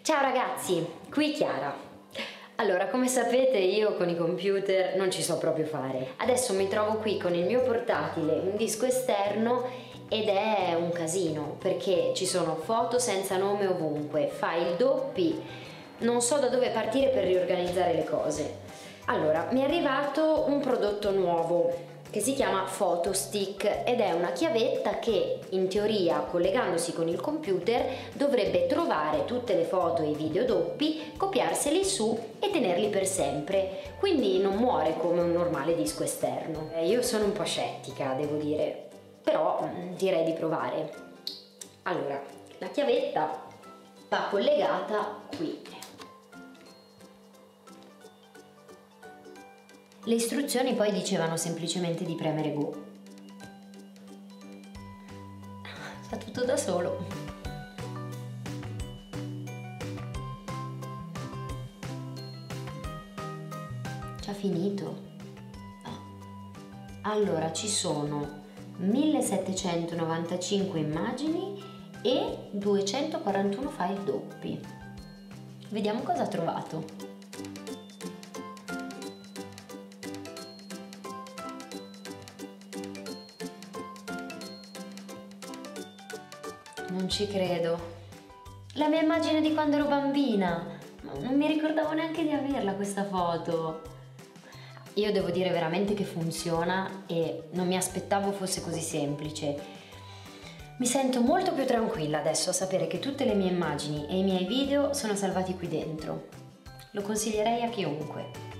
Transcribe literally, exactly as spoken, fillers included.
Ciao ragazzi, qui Chiara. Allora, come sapete io con i computer non ci so proprio fare. Adesso mi trovo qui con il mio portatile, un disco esterno ed è un casino perché ci sono foto senza nome ovunque, file doppi, non so da dove partire per riorganizzare le cose. Allora, mi è arrivato un prodotto nuovo che si chiama Photostick ed è una chiavetta che in teoria collegandosi con il computer dovrebbe trovare tutte le foto e i video doppi, copiarseli su e tenerli per sempre, quindi non muore come un normale disco esterno. Eh, io sono un po' scettica, devo dire, però direi di provare. Allora, la chiavetta va collegata qui. Le istruzioni poi dicevano semplicemente di premere Go. Fa tutto da solo. Ci ha finito. No. Allora, ci sono millesettecentonovantacinque immagini e duecentoquarantuno file doppi. Vediamo cosa ha trovato. Non ci credo. La mia immagine di quando ero bambina. Non mi ricordavo neanche di averla questa foto. Io devo dire veramente che funziona e non mi aspettavo fosse così semplice. Mi sento molto più tranquilla adesso a sapere che tutte le mie immagini e i miei video sono salvati qui dentro. Lo consiglierei a chiunque.